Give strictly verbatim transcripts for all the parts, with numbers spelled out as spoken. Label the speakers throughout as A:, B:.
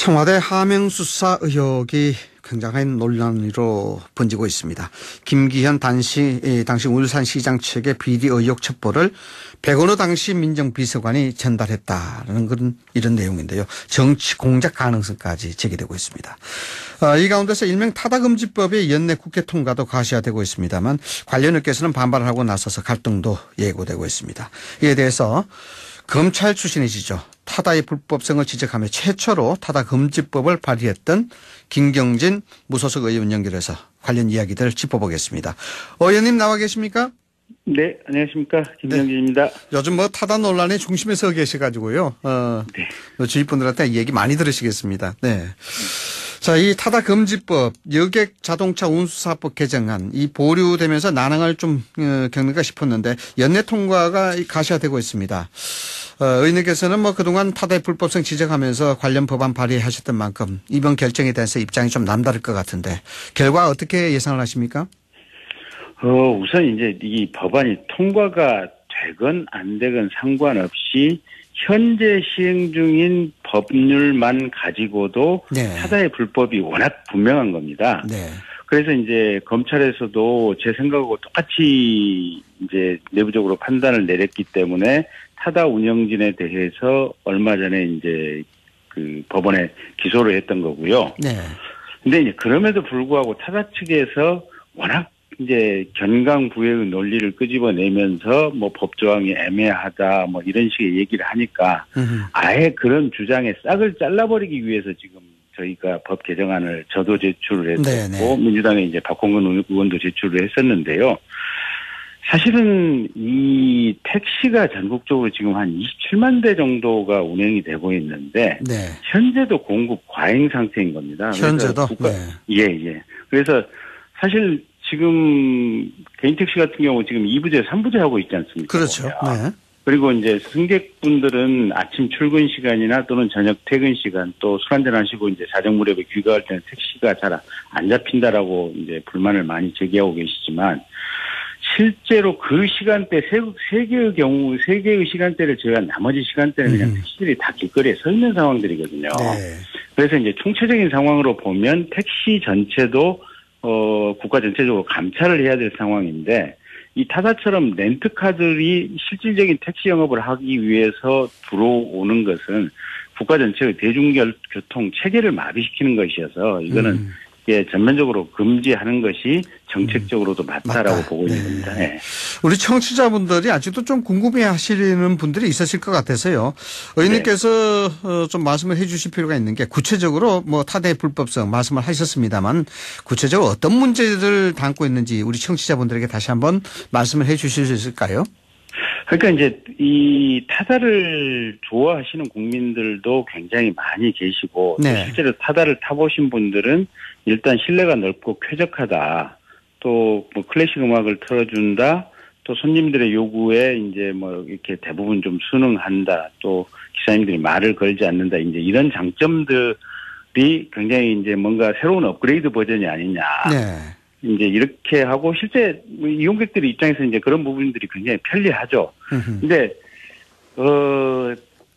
A: 청와대 하명수사 의혹이 굉장한 논란으로 번지고 있습니다. 김기현 당시, 당시 울산시장 측의 비리 의혹 첩보를 백원호 당시 민정비서관이 전달했다는 그런 이런 내용인데요. 정치 공작 가능성까지 제기되고 있습니다. 이 가운데서 일명 타다금지법의 연내 국회 통과도 가시화되고 있습니다만 관련 업계에서는 반발을 하고 나서서 갈등도 예고되고 있습니다. 이에 대해서 검찰 출신이시죠. 타다의 불법성을 지적하며 최초로 타다금지법을 발의했던 김경진 무소속 의원 연결해서 관련 이야기들을 짚어보겠습니다. 의원님 나와 계십니까?
B: 네, 안녕하십니까. 김경진입니다. 네.
A: 요즘 뭐 타다 논란의 중심에 서 계셔가지고요. 어, 네. 주위 분들한테 얘기 많이 들으시겠습니다. 네. 자, 이 타다금지법, 여객 자동차 운수사법 개정안, 이 보류되면서 난항을 좀 겪는가 싶었는데 연내 통과가 가시화되고 있습니다. 어, 의원님께서는 뭐 그동안 타다의 불법성 지적하면서 관련 법안 발의하셨던 만큼 이번 결정에 대해서 입장이 좀 남다를 것 같은데 결과 어떻게 예상을 하십니까?
B: 어, 우선 이제 이 법안이 통과가 되건 안 되건 상관없이 현재 시행 중인 법률만 가지고도 네. 타다의 불법이 워낙 분명한 겁니다. 네. 그래서 이제 검찰에서도 제 생각하고 똑같이 이제 내부적으로 판단을 내렸기 때문에 타다 운영진에 대해서 얼마 전에 이제 그 법원에 기소를 했던 거고요. 네. 근데 이제 그럼에도 불구하고 타다 측에서 워낙 이제 견강부회의 논리를 끄집어내면서 뭐 법조항이 애매하다 뭐 이런 식의 얘기를 하니까 으흠. 아예 그런 주장에 싹을 잘라버리기 위해서 지금 저희가 법 개정안을 저도 제출을 했었고 네네. 민주당의 이제 박홍근 의원도 제출을 했었는데요. 사실은 이 택시가 전국적으로 지금 한 이십칠만 대 정도가 운행이 되고 있는데 네. 현재도 공급 과잉 상태인 겁니다.
A: 현재도?
B: 국가, 네. 예, 예. 그래서 사실 지금 개인 택시 같은 경우 지금 이 부제, 삼 부제 하고 있지 않습니까?
A: 그렇죠. 네.
B: 그리고 이제 승객분들은 아침 출근 시간이나 또는 저녁 퇴근 시간 또 술 한잔 하시고 이제 자정 무렵에 귀가할 때는 택시가 잘 안 잡힌다라고 이제 불만을 많이 제기하고 계시지만 실제로 그 시간대 세, 세 개의 경우 세 개의 시간대를 제외한 나머지 시간대는 그냥 음. 택시들이 다 길거리에 서 있는 상황들이거든요. 네. 그래서 이제 총체적인 상황으로 보면 택시 전체도 어, 국가 전체적으로 감찰을 해야 될 상황인데, 이 타다처럼 렌트카들이 실질적인 택시 영업을 하기 위해서 들어오는 것은 국가 전체의 대중교통 체계를 마비시키는 것이어서 이거는 음. 예, 전면적으로 금지하는 것이 정책적으로도 맞다라고 맞다. 보고 있는 네. 겁니다. 네.
A: 우리 청취자분들이 아직도 좀 궁금해 하시는 분들이 있으실 것 같아서요. 의원님께서 네. 좀 말씀을 해 주실 필요가 있는 게 구체적으로 뭐 타다의 불법성 말씀을 하셨습니다만 구체적으로 어떤 문제를 담고 있는지 우리 청취자분들에게 다시 한번 말씀을 해 주실 수 있을까요?
B: 그러니까 이제 이 타다를 좋아하시는 국민들도 굉장히 많이 계시고 네. 실제로 타다를 타보신 분들은 일단 실내가 넓고 쾌적하다. 또 뭐 클래식 음악을 틀어준다. 또 손님들의 요구에 이제 뭐 이렇게 대부분 좀 순응한다. 또 기사님들이 말을 걸지 않는다. 이제 이런 장점들이 굉장히 이제 뭔가 새로운 업그레이드 버전이 아니냐. 네. 이제 이렇게 하고 실제 이용객들 입장에서 이제 그런 부분들이 굉장히 편리하죠. 으흠. 근데 어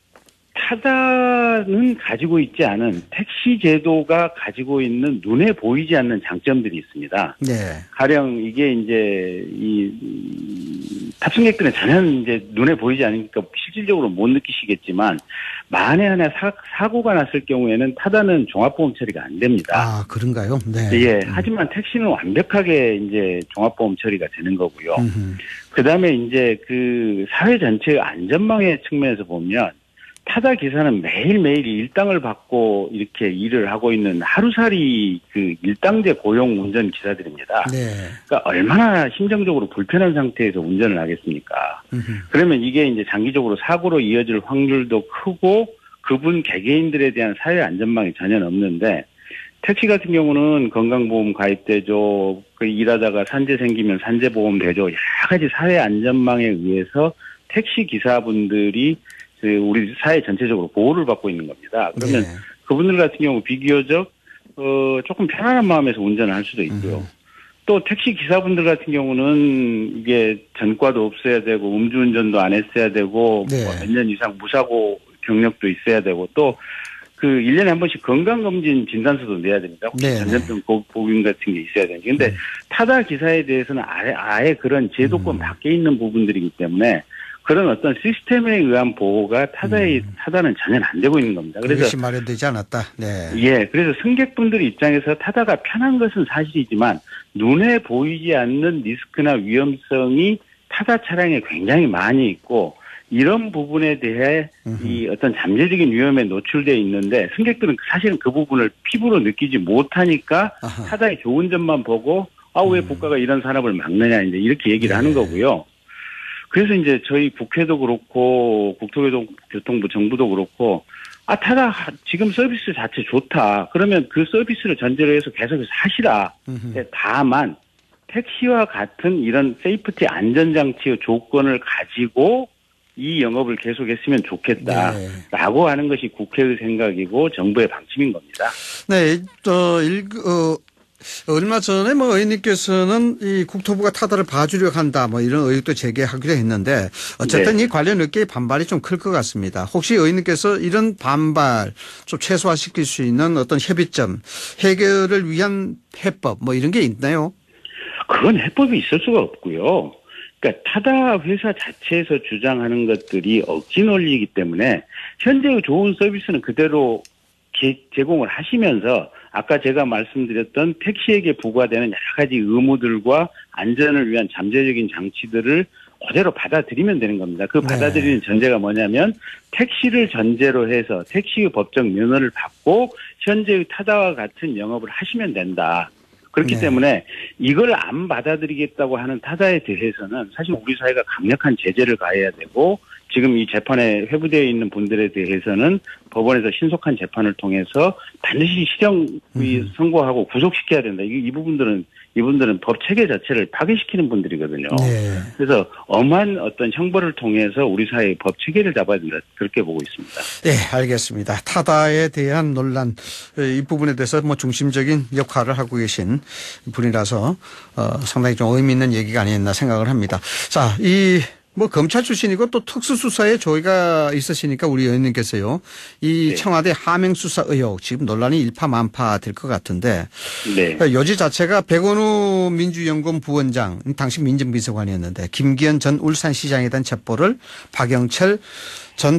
B: 타다는 가지고 있지 않은 택시 제도가 가지고 있는 눈에 보이지 않는 장점들이 있습니다. 네. 가령 이게 이제 이 탑승객들은 전혀 이제 눈에 보이지 않으니까 실질적으로 못 느끼시겠지만 만에 하나 사, 사고가 났을 경우에는 타다는 종합보험 처리가 안 됩니다.
A: 아, 그런가요? 네.
B: 예. 음. 하지만 택시는 완벽하게 이제 종합보험 처리가 되는 거고요. 그 다음에 이제 그 사회 전체의 안전망의 측면에서 보면 타다 기사는 매일매일 일당을 받고 이렇게 일을 하고 있는 하루살이 그 일당제 고용 운전 기사들입니다. 네. 그러니까 얼마나 심정적으로 불편한 상태에서 운전을 하겠습니까? 으흠. 그러면 이게 이제 장기적으로 사고로 이어질 확률도 크고 그분 개개인들에 대한 사회 안전망이 전혀 없는데 택시 같은 경우는 건강보험 가입되죠. 그 일하다가 산재 생기면 산재보험 되죠. 여러 가지 사회 안전망에 의해서 택시 기사분들이 우리 사회 전체적으로 보호를 받고 있는 겁니다. 그러면 네. 그분들 같은 경우 비교적 어 조금 편안한 마음에서 운전을 할 수도 있고요. 음. 또 택시 기사분들 같은 경우는 이게 전과도 없어야 되고 음주운전도 안 했어야 되고 네. 뭐 몇 년 이상 무사고 경력도 있어야 되고 또 그 그 일 년에 한 번씩 건강검진 진단서도 내야 됩니다. 혹시 전염병 보균 같은 게 있어야 되는데. 근데 네. 타다 기사에 대해서는 아예, 아예 그런 제도권 음. 밖에 있는 부분들이기 때문에 그런 어떤 시스템에 의한 보호가 타다의 음. 타다는 전혀 안 되고 있는 겁니다. 그래서
A: 그것이 마련되지 않았다. 네.
B: 예, 그래서 승객분들 입장에서 타다가 편한 것은 사실이지만 눈에 보이지 않는 리스크나 위험성이 타다 차량에 굉장히 많이 있고 이런 부분에 대해 음흠. 이 어떤 잠재적인 위험에 노출되어 있는데 승객들은 사실은 그 부분을 피부로 느끼지 못하니까 아하. 타다의 좋은 점만 보고 아, 왜 음. 국가가 이런 산업을 막느냐 이제 이렇게 얘기를 네. 하는 거고요. 그래서 이제 저희 국회도 그렇고 국토교통부 정부도 그렇고 아 타다 지금 서비스 자체 좋다. 그러면 그 서비스를 전제로 해서 계속해서 하시라. 음흠. 다만 택시와 같은 이런 세이프티 안전장치의 조건을 가지고 이 영업을 계속했으면 좋겠다라고 네. 하는 것이 국회의 생각이고 정부의 방침인 겁니다.
A: 네, 어, 일, 어, 얼마 전에 뭐 의원님께서는 이 국토부가 타다를 봐주려고 한다 뭐 이런 의혹도 제기하기로 했는데 어쨌든 네. 이 관련 의견의 반발이 좀 클 것 같습니다. 혹시 의원님께서 이런 반발 좀 최소화시킬 수 있는 어떤 협의점 해결을 위한 해법 뭐 이런 게 있나요?
B: 그건 해법이 있을 수가 없고요. 그러니까 타다 회사 자체에서 주장하는 것들이 억지 논리이기 때문에 현재의 좋은 서비스는 그대로 게, 제공을 하시면서 아까 제가 말씀드렸던 택시에게 부과되는 여러 가지 의무들과 안전을 위한 잠재적인 장치들을 그대로 받아들이면 되는 겁니다. 그 받아들이는 네. 전제가 뭐냐면 택시를 전제로 해서 택시의 법적 면허를 받고 현재의 타다와 같은 영업을 하시면 된다. 그렇기 네. 때문에 이걸 안 받아들이겠다고 하는 타다에 대해서는 사실 우리 사회가 강력한 제재를 가해야 되고 지금 이 재판에 회부되어 있는 분들에 대해서는 법원에서 신속한 재판을 통해서 반드시 실형이 음. 선고하고 구속시켜야 된다. 이, 이 부분들은 이분들은 법 체계 자체를 파괴시키는 분들이거든요. 네. 그래서 엄한 어떤 형벌을 통해서 우리 사회의 법 체계를 잡아야 된다. 그렇게 보고 있습니다.
A: 네, 알겠습니다. 타다에 대한 논란 이 부분에 대해서 뭐 중심적인 역할을 하고 계신 분이라서 어, 상당히 좀 의미 있는 얘기가 아니었나 생각을 합니다. 자, 이 뭐 검찰 출신이고 또 특수수사에 조회가 있으시니까 우리 의원님께서요. 이 네. 청와대 하명수사 의혹 지금 논란이 일파만파 될 것 같은데 네. 요지 자체가 백원우 민주연구원 부원장 당시 민정비서관이었는데 김기현 전 울산시장에 대한 첩보를 박영철 전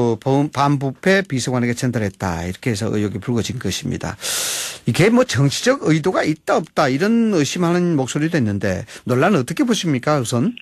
A: 반부패 비서관에게 전달했다. 이렇게 해서 의혹이 불거진 것입니다. 이게 뭐 정치적 의도가 있다 없다 이런 의심하는 목소리도 있는데 논란은 어떻게 보십니까 우선?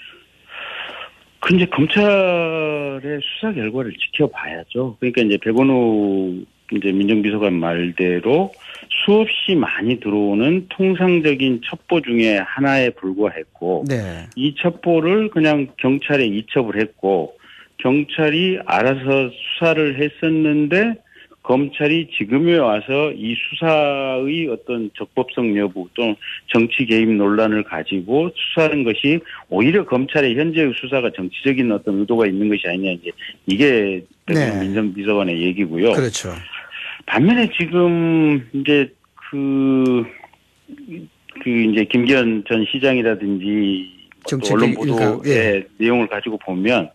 B: 그 이제 검찰의 수사 결과를 지켜봐야죠. 그러니까 이제 백원우 이제 민정비서관 말대로 수없이 많이 들어오는 통상적인 첩보 중에 하나에 불과했고, 네. 이 첩보를 그냥 경찰에 이첩을 했고, 경찰이 알아서 수사를 했었는데, 검찰이 지금에 와서 이 수사의 어떤 적법성 여부 또 정치 개입 논란을 가지고 수사하는 것이 오히려 검찰의 현재의 수사가 정치적인 어떤 의도가 있는 것이 아니냐 이제 이게 네. 민정비서관의 얘기고요.
A: 그렇죠.
B: 반면에 지금 이제 그, 그 이제 김기현 전 시장이라든지 또 언론 보도의 예. 내용을 가지고 보면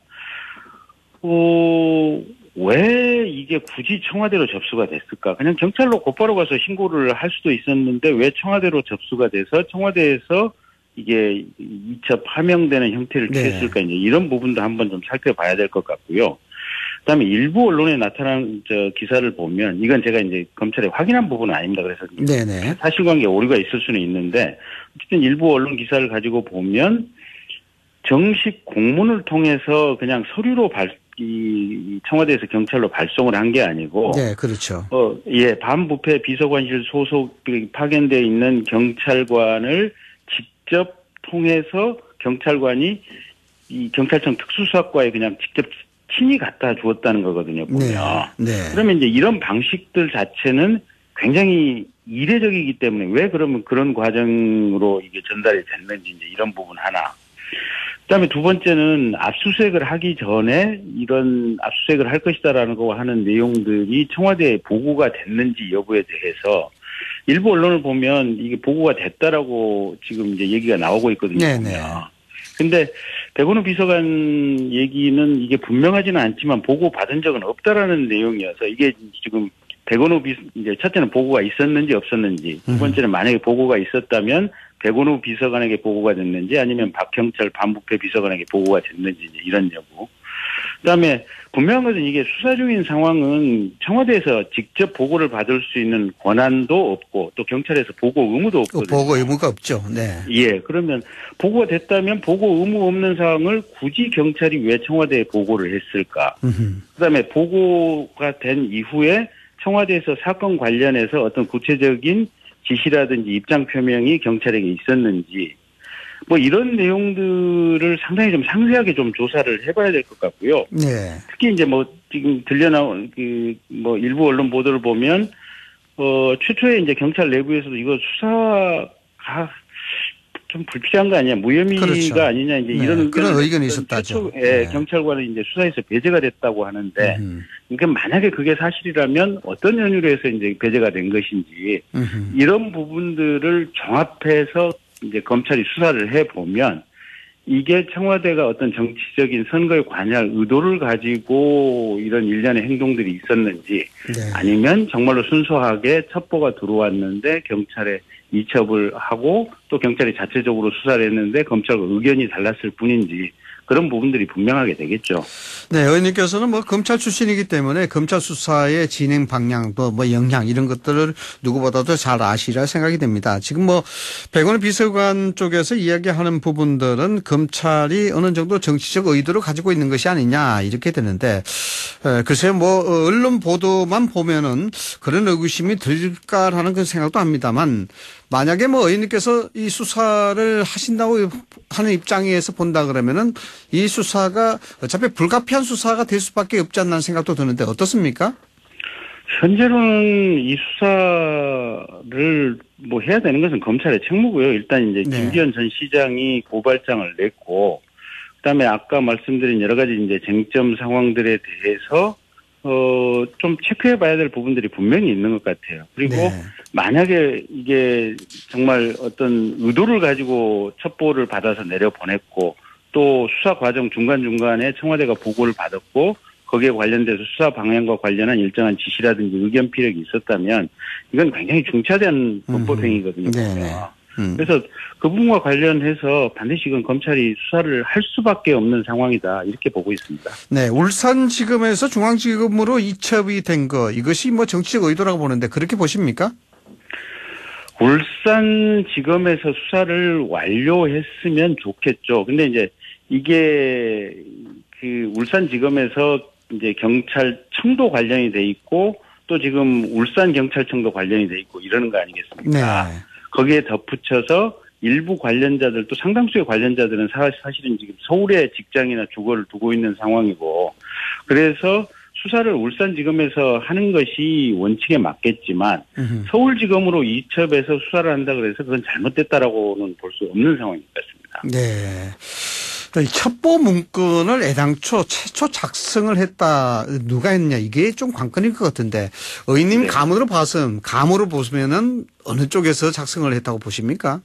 B: 어. 왜 이게 굳이 청와대로 접수가 됐을까? 그냥 경찰로 곧바로 가서 신고를 할 수도 있었는데 왜 청와대로 접수가 돼서 청와대에서 이게 이첩 하명되는 형태를 취했을까? 네. 이제 이런 부분도 한번 좀 살펴봐야 될 것 같고요. 그다음에 일부 언론에 나타난 저 기사를 보면 이건 제가 이제 검찰에 확인한 부분은 아닙니다. 그래서 네네. 사실관계 오류가 있을 수는 있는데 어쨌든 일부 언론 기사를 가지고 보면 정식 공문을 통해서 그냥 서류로 발 이 청와대에서 경찰로 발송을 한 게 아니고,
A: 네, 그렇죠.
B: 어, 예, 반부패 비서관실 소속 파견되어 있는 경찰관을 직접 통해서 경찰관이 이 경찰청 특수수사과에 그냥 직접 친히 갖다 주었다는 거거든요. 보면. 네, 네. 그러면 이제 이런 방식들 자체는 굉장히 이례적이기 때문에 왜 그러면 그런 과정으로 이게 전달이 됐는지 이제 이런 부분 하나. 그다음에 두 번째는 압수수색을 하기 전에 이런 압수수색을 할 것이다라는 거 하는 내용들이 청와대에 보고가 됐는지 여부에 대해서 일부 언론을 보면 이게 보고가 됐다라고 지금 이제 얘기가 나오고 있거든요. 네네. 근데 백원우 비서관 얘기는 이게 분명하지는 않지만 보고 받은 적은 없다라는 내용이어서 이게 지금 백원호 비 이제 첫째는 보고가 있었는지 없었는지, 두 번째는 만약에 보고가 있었다면 백원호 비서관에게 보고가 됐는지 아니면 박형철 반부패 비서관에게 보고가 됐는지 이런 여부. 그다음에 분명한 것은 이게 수사 중인 상황은 청와대에서 직접 보고를 받을 수 있는 권한도 없고 또 경찰에서 보고 의무도 없거든요.
A: 보고 의무가 없죠. 네.
B: 예. 그러면 보고가 됐다면 보고 의무 없는 사항을 굳이 경찰이 왜 청와대에 보고를 했을까? 음흠. 그다음에 보고가 된 이후에 청와대에서 사건 관련해서 어떤 구체적인 지시라든지 입장 표명이 경찰에게 있었는지 뭐 이런 내용들을 상당히 좀 상세하게 좀 조사를 해봐야 될 것 같고요.
A: 네.
B: 특히 이제 뭐 지금 들려나온 그 뭐 일부 언론 보도를 보면 어 최초에 이제 경찰 내부에서도 이거 수사가 좀 불필요한 거 아니냐, 무혐의가 그렇죠. 아니냐 이제 네. 이런
A: 그런 의견이 있었다죠.
B: 최초에
A: 네.
B: 경찰관은 이제 수사에서 배제가 됐다고 하는데, 음흠. 그러니까 만약에 그게 사실이라면 어떤 연유로 해서 이제 배제가 된 것인지 음흠. 이런 부분들을 종합해서 이제 검찰이 수사를 해 보면 이게 청와대가 어떤 정치적인 선거에 관여할 의도를 가지고 이런 일련의 행동들이 있었는지 네. 아니면 정말로 순수하게 첩보가 들어왔는데 경찰에 이첩을 하고 또 경찰이 자체적으로 수사를 했는데 검찰과 의견이 달랐을 뿐인지 그런 부분들이 분명하게 되겠죠. 네,
A: 의원님께서는 뭐 검찰 출신이기 때문에 검찰 수사의 진행 방향도 뭐 영향 이런 것들을 누구보다도 잘 아시리라 생각이 됩니다. 지금 뭐 백원호 비서관 쪽에서 이야기하는 부분들은 검찰이 어느 정도 정치적 의도를 가지고 있는 것이 아니냐 이렇게 되는데 글쎄요 뭐 언론 보도만 보면은 그런 의구심이 들까라는 그런 생각도 합니다만 만약에 뭐 의원님께서 이 수사를 하신다고 하는 입장에서 본다 그러면은 이 수사가 어차피 불가피한 수사가 될 수밖에 없지 않나 생각도 드는데 어떻습니까?
B: 현재로는 이 수사를 뭐 해야 되는 것은 검찰의 책무고요. 일단 이제 네. 김기현 전 시장이 고발장을 냈고, 그다음에 아까 말씀드린 여러 가지 이제 쟁점 상황들에 대해서 어, 좀 체크해 봐야 될 부분들이 분명히 있는 것 같아요. 그리고 네. 만약에 이게 정말 어떤 의도를 가지고 첩보를 받아서 내려보냈고 또 수사 과정 중간중간에 청와대가 보고를 받았고 거기에 관련돼서 수사 방향과 관련한 일정한 지시라든지 의견 피력이 있었다면 이건 굉장히 중차대한 범법 행위거든요. 네. 음. 그래서 그 부분과 관련해서 반드시 이건 검찰이 수사를 할 수밖에 없는 상황이다 이렇게 보고 있습니다.
A: 네, 울산지검에서 중앙지검으로 이첩이 된 거 이것이 뭐 정치적 의도라고 보는데 그렇게 보십니까?
B: 울산지검에서 수사를 완료했으면 좋겠죠. 근데 이제 이게 그 울산지검에서 이제 경찰청도 관련이 돼 있고 또 지금 울산경찰청도 관련이 돼 있고 이러는 거 아니겠습니까? 네. 거기에 덧붙여서 일부 관련자들 또 상당수의 관련자들은 사실은 지금 서울에 직장이나 주거를 두고 있는 상황이고 그래서 수사를 울산지검에서 하는 것이 원칙에 맞겠지만 으흠. 서울지검으로 이첩해서 수사를 한다 그래서 그건 잘못됐다라고는 볼 수 없는 상황인 것 같습니다.
A: 네. 첩보 문건을 애당초 최초 작성을 했다. 누가 했냐 이게 좀 관건일 것 같은데 의원님 네. 감으로 봐서 감으로 보시면은 어느 쪽에서 작성을 했다고 보십니까?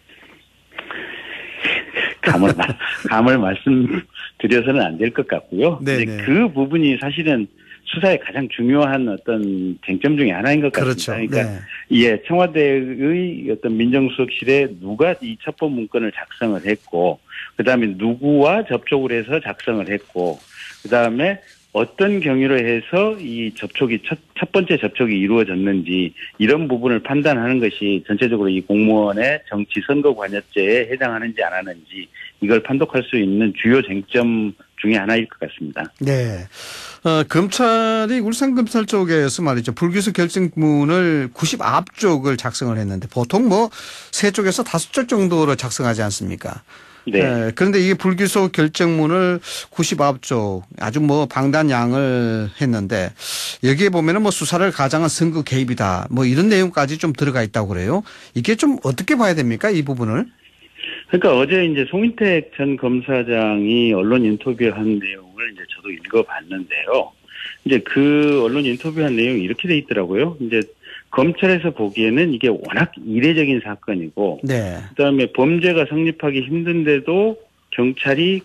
B: 감을 감을 말씀드려서는 안 될 것 같고요. 근데 그 부분이 사실은 수사의 가장 중요한 어떤 쟁점 중에 하나인 것
A: 그렇죠.
B: 같습니다. 그러니까 네. 예, 청와대의 어떤 민정수석실에 누가 이 첩보 문건을 작성을 했고, 그 다음에 누구와 접촉을 해서 작성을 했고, 그 다음에 어떤 경위로 해서 이 접촉이 첫, 첫 번째 접촉이 이루어졌는지 이런 부분을 판단하는 것이 전체적으로 이 공무원의 정치 선거 관여죄에 해당하는지 안 하는지 이걸 판독할 수 있는 주요 쟁점 중에 하나일 것 같습니다.
A: 네. 어, 검찰이 울산검찰 쪽에서 말이죠. 불기소 결정문을 구십구 쪽을 작성을 했는데 보통 뭐 세 쪽에서 다섯 쪽 정도로 작성하지 않습니까? 네. 네. 그런데 이게 불기소 결정문을 구십구 쪽 아주 뭐 방대한 양을 했는데 여기에 보면은 뭐 수사를 가장한 선거 개입이다 뭐 이런 내용까지 좀 들어가 있다고 그래요. 이게 좀 어떻게 봐야 됩니까? 이 부분을?
B: 그러니까 어제 이제 송인택 전 검사장이 언론 인터뷰한 내용을 이제 저도 읽어봤는데요. 이제 그 언론 인터뷰한 내용이 이렇게 돼 있더라고요. 이제 검찰에서 보기에는 이게 워낙 이례적인 사건이고, 네. 그다음에 범죄가 성립하기 힘든데도 경찰이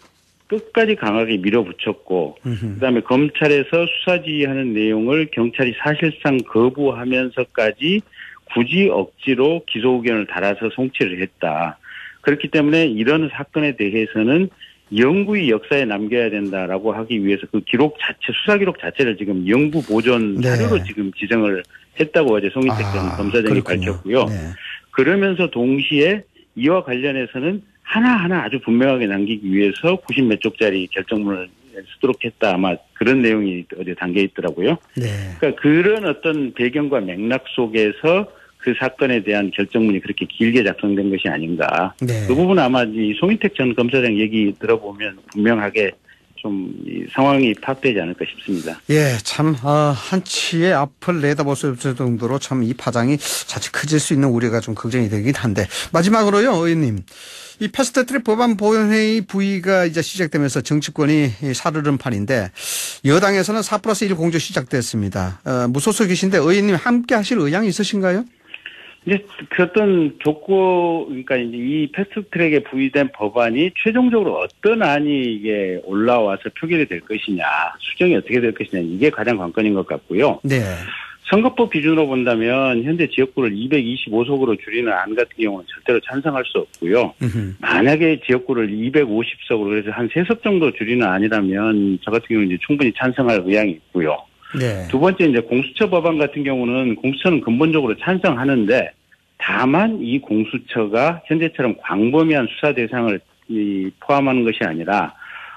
B: 끝까지 강하게 밀어붙였고 음흠. 그다음에 검찰에서 수사 지휘하는 내용을 경찰이 사실상 거부하면서까지 굳이 억지로 기소 의견을 달아서 송치를 했다. 그렇기 때문에 이런 사건에 대해서는 영구히 역사에 남겨야 된다라고 하기 위해서 그 기록 자체, 수사 기록 자체를 지금 영구 보존 자료로 네. 지금 지정을 했다고 어제 송인택 전 아, 검사장이 그렇군요. 밝혔고요. 네. 그러면서 동시에 이와 관련해서는 하나하나 아주 분명하게 남기기 위해서 구십 몇 쪽짜리 결정문을 쓰도록 했다. 아마 그런 내용이 어제 담겨 있더라고요. 네. 그러니까 그런 어떤 배경과 맥락 속에서 그 사건에 대한 결정문이 그렇게 길게 작성된 것이 아닌가. 네. 그 부분은 아마 이 송인택 전 검사장 얘기 들어보면 분명하게 좀 이 상황이 파악되지 않을까 싶습니다.
A: 예, 참 어, 한치의 앞을 내다볼 수 없을 정도로 참 이 파장이 자칫 커질 수 있는 우려가 좀 걱정이 되긴 한데 마지막으로요, 의원님. 이 패스트트랙 법안 본회의 부의가 이제 시작되면서 정치권이 살으른 판인데 여당에서는 사 플러스 일 공조 시작됐습니다. 어, 무소속이신데 의원님 함께 하실 의향이 있으신가요?
B: 이제 그 어떤 조건, 그러니까 이제 이 패스트트랙에 부의된 법안이 최종적으로 어떤 안이 이게 올라와서 표결이 될 것이냐, 수정이 어떻게 될 것이냐, 이게 가장 관건인 것 같고요. 네. 선거법 기준으로 본다면 현재 지역구를 이백이십오 석으로 줄이는 안 같은 경우는 절대로 찬성할 수 없고요. 으흠. 만약에 지역구를 이백오십 석으로 그래서 한 세 석 정도 줄이는 안이라면 저 같은 경우는 이제 충분히 찬성할 의향이 있고요. 네. 두 번째 이제 공수처 법안 같은 경우는 공수처는 근본적으로 찬성하는데 다만 이 공수처가 현재처럼 광범위한 수사 대상을 포함하는 것이 아니라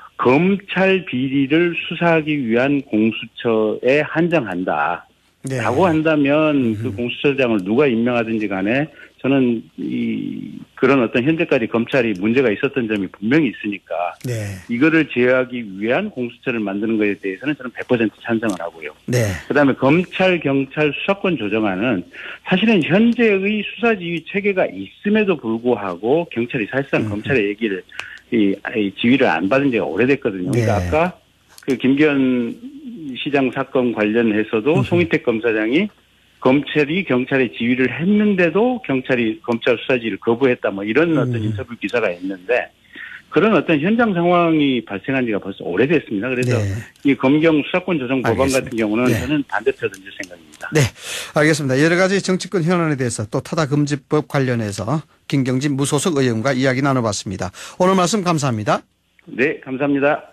B: 검찰 비리를 수사하기 위한 공수처에 한정한다. 네. 라고 한다면 음흠. 그 공수처장을 누가 임명하든지 간에 저는 이 그런 어떤 현재까지 검찰이 문제가 있었던 점이 분명히 있으니까 네. 이거를 제어하기 위한 공수처를 만드는 것에 대해서는 저는 백 퍼센트 찬성을 하고요. 네. 그다음에 검찰 경찰 수사권 조정안은 사실은 현재의 수사지휘 체계가 있음에도 불구하고 경찰이 사실상 음. 검찰의 얘기를 이, 이 지휘를 안 받은 지가 오래됐거든요. 네. 그러니까 아까 그 김기현 시장 사건 관련해서도 음흠. 송인택 검사장이 검찰이 경찰의 지휘를 했는데도 경찰이 검찰 수사지휘를 거부했다 뭐 이런 음. 어떤 인터뷰 기사가 있는데 그런 어떤 현장 상황이 발생한 지가 벌써 오래됐습니다. 그래서 네. 이 검경 수사권 조정 법안 알겠습니다. 같은 경우는 네. 저는 반대표 던질 생각입니다.
A: 네, 알겠습니다. 여러 가지 정치권 현안에 대해서 또 타다금지법 관련해서 김경진 무소속 의원과 이야기 나눠봤습니다. 오늘 말씀 감사합니다.
B: 네, 감사합니다.